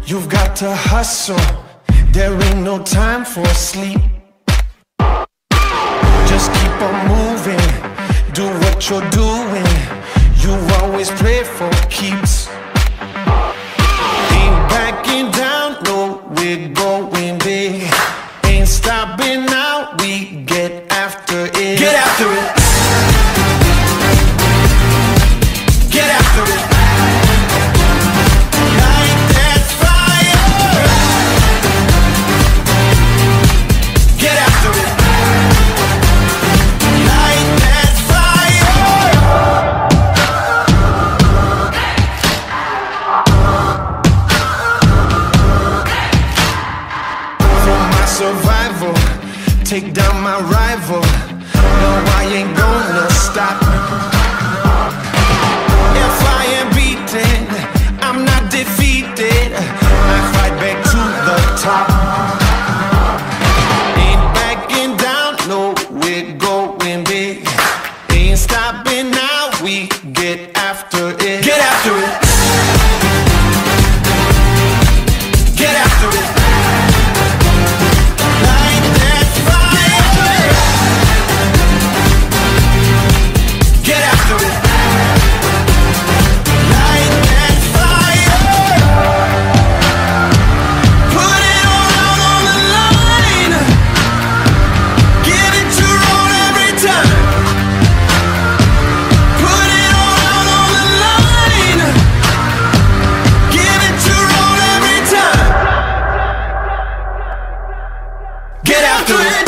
You've got to hustle, there ain't no time for sleep. Just keep on moving, do what you're doing. You always play for keeps. Ain't backing down, no, we're going big. Ain't stopping now, we get after it. Get after it. Get after it. Light that fire. Get after it. Light that fire. For my survival, take down my rival. No, I ain't gonna stop. If I am beaten, I'm not defeated. I fight back to the top. Ain't backing down, no, we're going big. Ain't stopping now, we get after it. Get after it. Get after it. Light that fire. Get after it. Light that fire. Put it all out on the line. Give it your all every time. Put it all out on the line. Give it your all every time. Get after it.